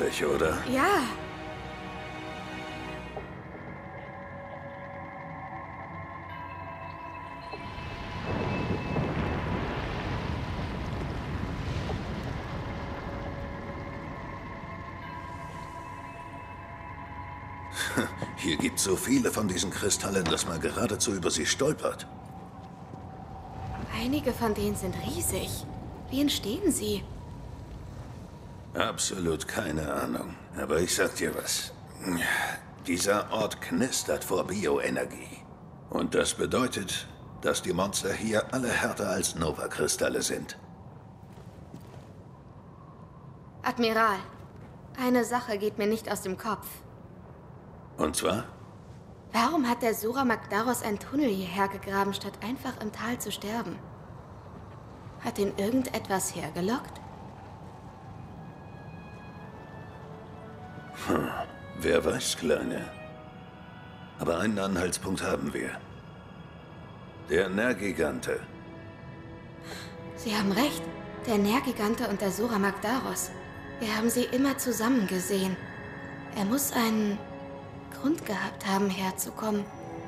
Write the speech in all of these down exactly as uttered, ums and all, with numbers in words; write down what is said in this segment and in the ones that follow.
gruselig, oder? Ja. Hier gibt so viele von diesen Kristallen, dass man geradezu über sie stolpert. Einige von denen sind riesig. Wie entstehen sie? Absolut keine Ahnung. Aber ich sag dir was. Dieser Ort knistert vor Bioenergie. Und das bedeutet, dass die Monster hier alle härter als Nova-Kristalle sind. Admiral, eine Sache geht mir nicht aus dem Kopf. Und zwar? Warum hat der Sura Magdaros einen Tunnel hierher gegraben, statt einfach im Tal zu sterben? Hat ihn irgendetwas hergelockt? Hm, wer weiß, Kleine. Aber einen Anhaltspunkt haben wir. Der Nergigante. Sie haben recht. Der Nergigante und der Sura Magdaros. Wir haben sie immer zusammen gesehen. Er muss einen Grund gehabt haben, herzukommen.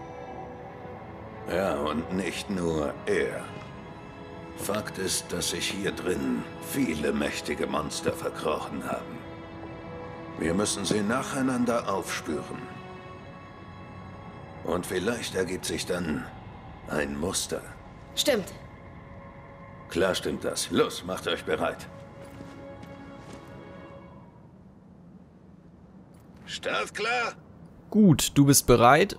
Ja, und nicht nur er. Fakt ist, dass sich hier drin viele mächtige Monster verkrochen haben. Wir müssen sie nacheinander aufspüren. Und vielleicht ergibt sich dann ein Muster. Stimmt. Klar stimmt das. Los, macht euch bereit. Start klar? Gut, du bist bereit.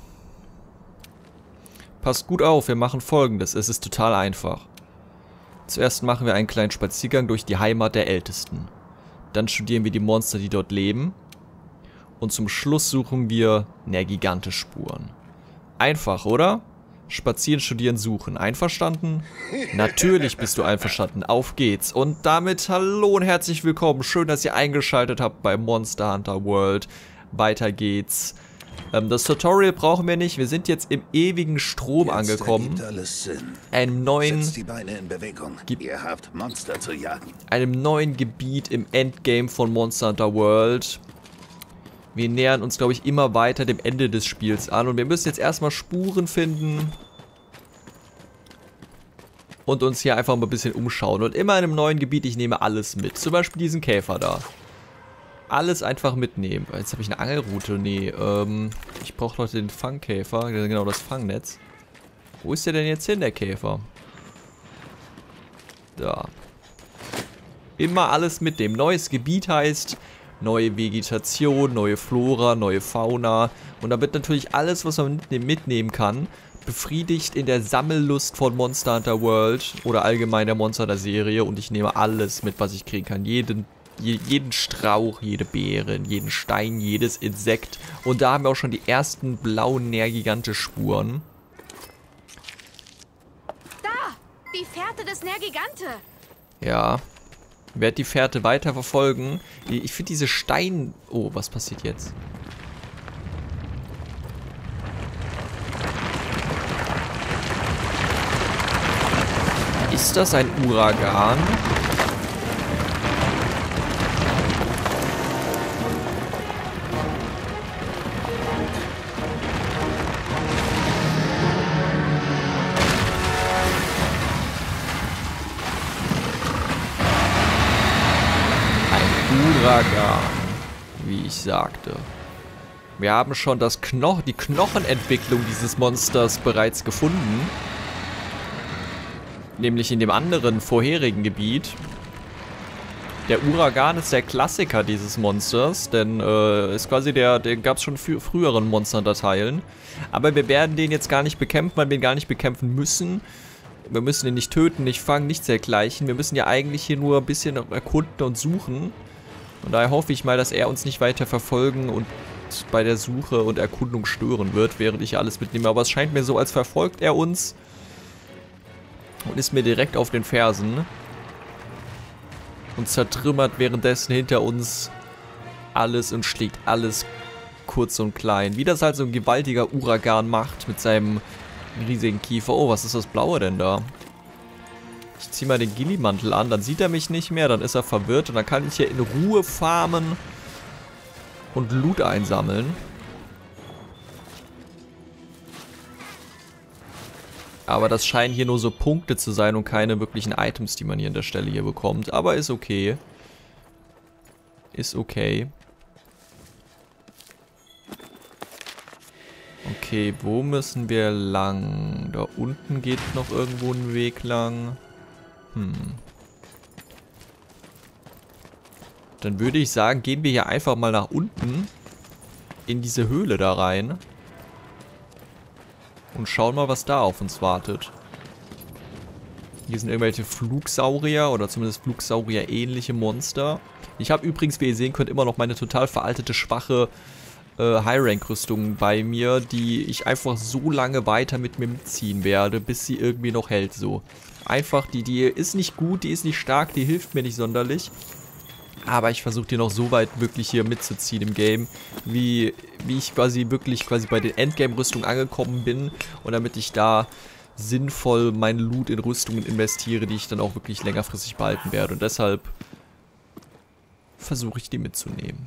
Passt gut auf, wir machen Folgendes. Es ist total einfach. Zuerst machen wir einen kleinen Spaziergang durch die Heimat der Ältesten. Dann studieren wir die Monster, die dort leben. Und zum Schluss suchen wir Nergigante-Spuren. Einfach, oder? Spazieren, studieren, suchen. Einverstanden? Natürlich bist du einverstanden. Auf geht's. Und damit hallo und herzlich willkommen. Schön, dass ihr eingeschaltet habt bei Monster Hunter World. Weiter geht's. Ähm, das Tutorial brauchen wir nicht. Wir sind jetzt im ewigen Strom jetzt angekommen. ergibt alles Sinn. Einem neuen, Setzt die Beine in Bewegung. Ihr habt Monster zu jagen. einem neuen Gebiet im Endgame von Monster Hunter World. Wir nähern uns, glaube ich, immer weiter dem Ende des Spiels an. Und wir müssen jetzt erstmal Spuren finden. Und uns hier einfach mal ein bisschen umschauen. Und immer in einem neuen Gebiet, ich nehme alles mit. Zum Beispiel diesen Käfer da. Alles einfach mitnehmen. Jetzt habe ich eine Angelrute. Nee, ähm, ich brauche noch den Fangkäfer. Genau, das Fangnetz. Wo ist der denn jetzt hin, der Käfer? Da. Immer alles mitnehmen. Neues Gebiet heißt neue Vegetation, neue Flora, neue Fauna. Und da wird natürlich alles, was man mitnehmen kann, befriedigt in der Sammellust von Monster Hunter World. Oder allgemein der Monster Hunter Serie. Und ich nehme alles mit, was ich kriegen kann. Jeden jeden Strauch, jede Beere, jeden Stein, jedes Insekt. Und da haben wir auch schon die ersten blauen Nergigante-Spuren. Da! Die Fährte des Nergigante! Ja. Ich werde die Fährte weiter verfolgen. Ich finde diese Stein... Oh, was passiert jetzt? Ist das ein Uragan? Uragan, wie ich sagte. Wir haben schon das Kno- die Knochenentwicklung dieses Monsters bereits gefunden. Nämlich in dem anderen vorherigen Gebiet. Der Uragan ist der Klassiker dieses Monsters, denn äh, ist quasi der, den gab es schon für früheren Monster-Dateilen. Aber wir werden den jetzt gar nicht bekämpfen, weil wir ihn gar nicht bekämpfen müssen. Wir müssen ihn nicht töten, nicht fangen, nichts dergleichen. Wir müssen ja eigentlich hier nur ein bisschen erkunden und suchen. Und daher hoffe ich mal, dass er uns nicht weiter verfolgen und bei der Suche und Erkundung stören wird, während ich alles mitnehme. Aber es scheint mir so, als verfolgt er uns und ist mir direkt auf den Fersen und zertrümmert währenddessen hinter uns alles und schlägt alles kurz und klein. Wie das halt so ein gewaltiger Uragan macht mit seinem riesigen Kiefer. Oh, was ist das Blaue denn da? Ich ziehe mal den Gillimantel an, dann sieht er mich nicht mehr, dann ist er verwirrt und dann kann ich hier in Ruhe farmen und Loot einsammeln. Aber das scheinen hier nur so Punkte zu sein und keine wirklichen Items, die man hier an der Stelle hier bekommt. Aber ist okay. Ist okay. Okay, wo müssen wir lang? Da unten geht noch irgendwo ein Weg lang. Hm. Dann würde ich sagen, gehen wir hier einfach mal nach unten. In diese Höhle da rein. Und schauen mal, was da auf uns wartet. Hier sind irgendwelche Flugsaurier oder zumindest Flugsaurier-ähnliche Monster. Ich habe übrigens, wie ihr sehen könnt, immer noch meine total veraltete, schwache äh, High-Rank-Rüstung bei mir, die ich einfach so lange weiter mit mir mitziehen werde, bis sie irgendwie noch hält so. Einfach, die, die ist nicht gut, die ist nicht stark, die hilft mir nicht sonderlich. Aber ich versuche die noch so weit wirklich hier mitzuziehen im Game, wie, wie ich quasi wirklich quasi bei den Endgame-Rüstungen angekommen bin. Und damit ich da sinnvoll meinen Loot in Rüstungen investiere, die ich dann auch wirklich längerfristig behalten werde. Und deshalb versuche ich die mitzunehmen.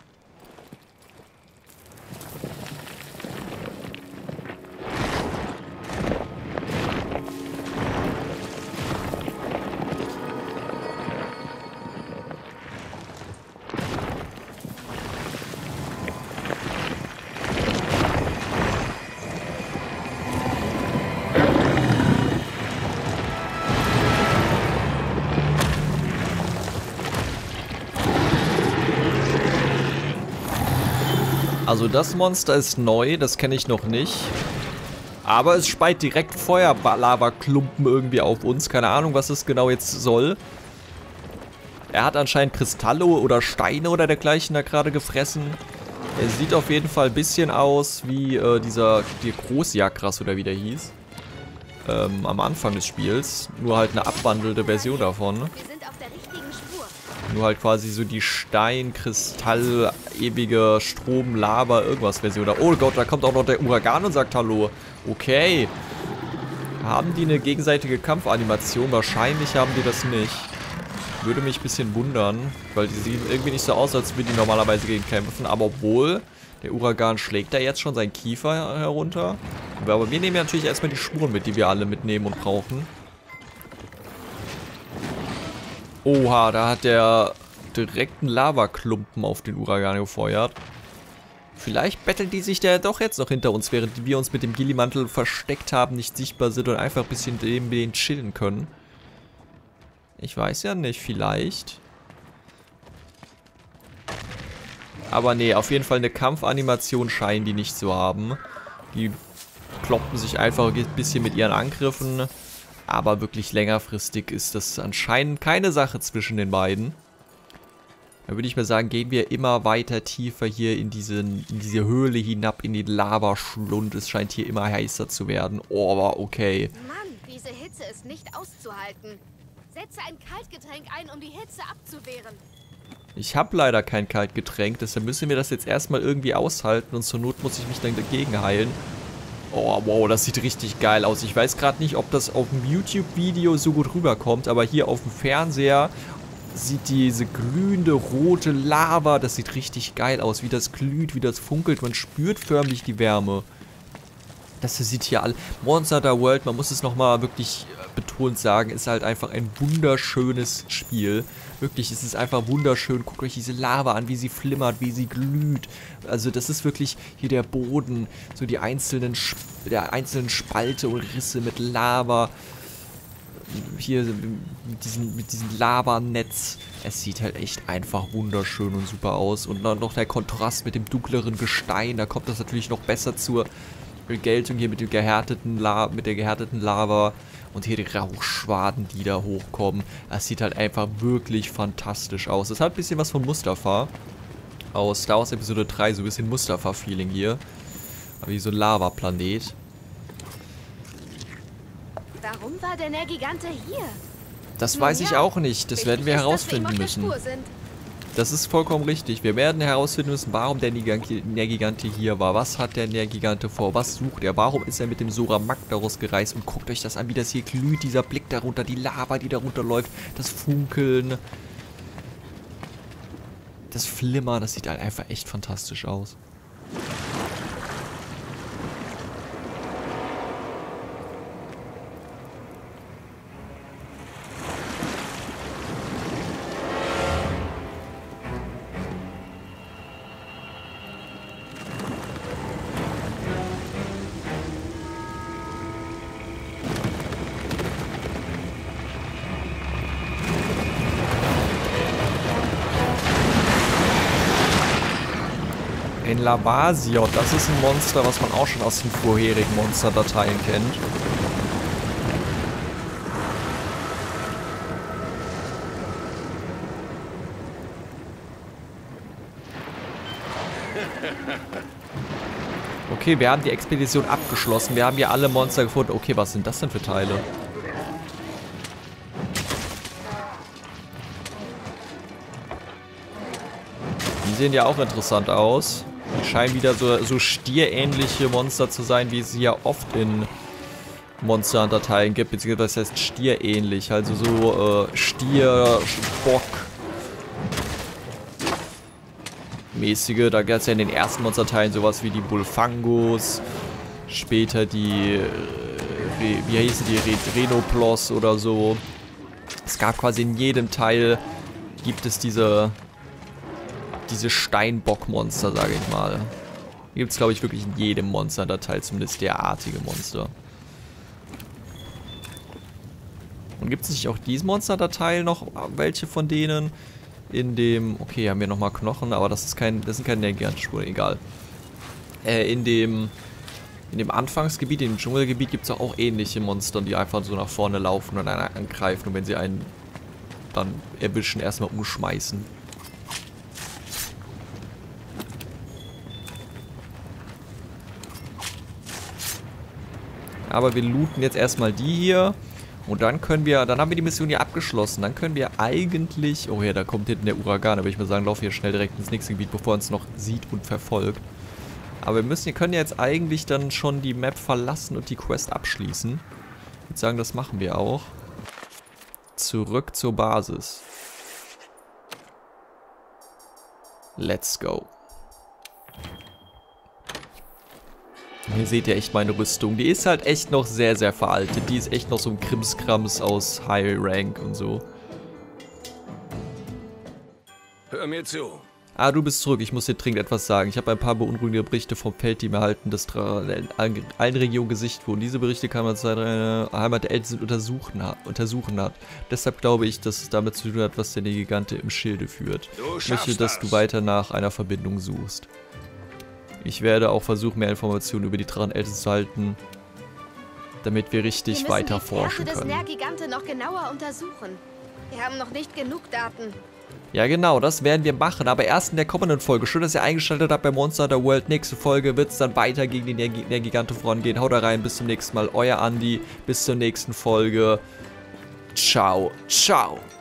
Also das Monster ist neu, das kenne ich noch nicht. Aber es speit direkt Feuerlava-Klumpen irgendwie auf uns. Keine Ahnung, was es genau jetzt soll. Er hat anscheinend Kristalle oder Steine oder dergleichen da gerade gefressen. Er sieht auf jeden Fall ein bisschen aus wie äh, dieser die Großjagras oder wie der hieß. Ähm, am Anfang des Spiels. Nur halt eine abwandelte Version davon. Wir sind auf der richtigen Spur. Nur halt quasi so die Stein, Kristall, ewige Strom, Lava, irgendwas Version. Oh Gott, da kommt auch noch der Uragan und sagt Hallo. Okay. Haben die eine gegenseitige Kampfanimation? Wahrscheinlich haben die das nicht. Würde mich ein bisschen wundern, weil die sehen irgendwie nicht so aus, als würden die normalerweise gegen kämpfen. Aber obwohl, der Uragan schlägt da jetzt schon seinen Kiefer herunter. Aber wir nehmen ja natürlich erstmal die Spuren mit, die wir alle mitnehmen und brauchen. Oha, da hat der direkt einen Lavaklumpen auf den Uragan gefeuert. Vielleicht betteln die sich da doch jetzt noch hinter uns, während wir uns mit dem Gillimantel versteckt haben, nicht sichtbar sind und einfach ein bisschen neben denen chillen können. Ich weiß ja nicht, vielleicht. Aber nee, auf jeden Fall eine Kampfanimation scheinen die nicht zu haben. Die kloppen sich einfach ein bisschen mit ihren Angriffen. Aber wirklich längerfristig ist das anscheinend keine Sache zwischen den beiden. Da würde ich mal sagen, gehen wir immer weiter tiefer hier in, diesen, in diese Höhle hinab, in den Lavaschlund. Es scheint hier immer heißer zu werden. Oh, aber okay. Mann, diese Hitze ist nicht auszuhalten. Setze ein Kaltgetränk ein, um die Hitze abzuwehren. Ich habe leider kein Kaltgetränk, deshalb müssen wir das jetzt erstmal irgendwie aushalten und zur Not muss ich mich dann dagegen heilen. Oh, wow, das sieht richtig geil aus. Ich weiß gerade nicht, ob das auf dem YouTube-Video so gut rüberkommt, aber hier auf dem Fernseher sieht diese glühende rote Lava, das sieht richtig geil aus, wie das glüht, wie das funkelt. Man spürt förmlich die Wärme. Das sieht hier all... Monster Hunter World, man muss es nochmal wirklich betont sagen, ist halt einfach ein wunderschönes Spiel. Wirklich, es ist einfach wunderschön. Guckt euch diese Lava an, wie sie flimmert, wie sie glüht. Also das ist wirklich hier der Boden, so die einzelnen, der einzelnen Spalte und Risse mit Lava. Hier mit diesem, mit diesem Lavanetz. Es sieht halt echt einfach wunderschön und super aus. Und dann noch der Kontrast mit dem dunkleren Gestein. Da kommt das natürlich noch besser zur Geltung hier mit dem gehärteten La mit der gehärteten Lava. Und hier die Rauchschwaden, die da hochkommen. Das sieht halt einfach wirklich fantastisch aus. Es hat ein bisschen was von Mustafa. Aus Star Wars Episode drei. So ein bisschen Mustafa-Feeling hier. Wie so ein Lavaplanet. Warum war der Gigante hier? Das weiß ich auch nicht. Das werden wir herausfinden müssen. Das ist vollkommen richtig. Wir werden herausfinden müssen, warum der Nergigante hier war. Was hat der Nergigante vor? Was sucht er? Warum ist er mit dem Sora Magdaros gereist? Und guckt euch das an, wie das hier glüht. Dieser Blick darunter, die Lava, die darunter läuft. Das Funkeln. Das Flimmern. Das sieht halt einfach echt fantastisch aus. Ein Lavasiot, das ist ein Monster, was man auch schon aus den vorherigen Monsterdateien kennt. Okay, wir haben die Expedition abgeschlossen. Wir haben hier alle Monster gefunden. Okay, was sind das denn für Teile? Die sehen ja auch interessant aus. Die scheinen wieder so, so stierähnliche Monster zu sein, wie es sie ja oft in Monster Hunter-Teilen gibt. Beziehungsweise das heißt stierähnlich. Also so äh, Stier, Bock mäßige. Da gab es ja in den ersten Monsterteilen sowas wie die Bulfangos. Später die, äh, wie hießen die, Re Renoplos oder so. Es gab quasi in jedem Teil, gibt es diese... Diese Steinbock-Monster, sage ich mal. Die gibt es, glaube ich, wirklich in jedem Monster-Datei, zumindest derartige Monster. Und gibt es nicht auch diese Monster-Datei noch welche von denen? In dem... Okay, hier haben wir nochmal Knochen, aber das ist kein... Das sind keine Nergigante-Spuren, egal. Äh, in dem... In dem Anfangsgebiet, in dem Dschungelgebiet gibt es auch ähnliche Monster, die einfach so nach vorne laufen und einen angreifen. Und wenn sie einen dann erwischen, erstmal umschmeißen. Aber wir looten jetzt erstmal die hier. Und dann können wir, dann haben wir die Mission hier abgeschlossen. Dann können wir eigentlich, oh ja, da kommt hinten der Uragan. Da würde ich mal sagen, laufen wir schnell direkt ins nächste Gebiet, bevor er uns noch sieht und verfolgt. Aber wir müssen, wir können ja jetzt eigentlich dann schon die Map verlassen und die Quest abschließen. Ich würde sagen, das machen wir auch. Zurück zur Basis. Let's go. Hier seht ihr echt meine Rüstung. Die ist halt echt noch sehr, sehr veraltet. Die ist echt noch so ein Krimskrams aus High Rank und so. Hör mir zu. Ah, du bist zurück. Ich muss dir dringend etwas sagen. Ich habe ein paar beunruhigende Berichte vom Feldteam erhalten, das in allen Regionen gesichtet wurden. Diese Berichte kann man seine Heimat der Eltern untersuchen hat, untersuchen hat. Deshalb glaube ich, dass es damit zu tun hat, was der Nergigante im Schilde führt. Ich möchte, dass du weiter nach einer Verbindung suchst. Ich werde auch versuchen, mehr Informationen über die Dracheneltern zu halten, damit wir richtig wir weiter forschen können. Wir müssen die Fährte des Nergigante noch genauer untersuchen. Wir haben noch nicht genug Daten. Ja genau, das werden wir machen, aber erst in der kommenden Folge. Schön, dass ihr eingeschaltet habt bei Monster Hunter World. Nächste Folge wird es dann weiter gegen die Nergigante vorangehen. Haut da rein, bis zum nächsten Mal. Euer Andi, bis zur nächsten Folge. Ciao, ciao.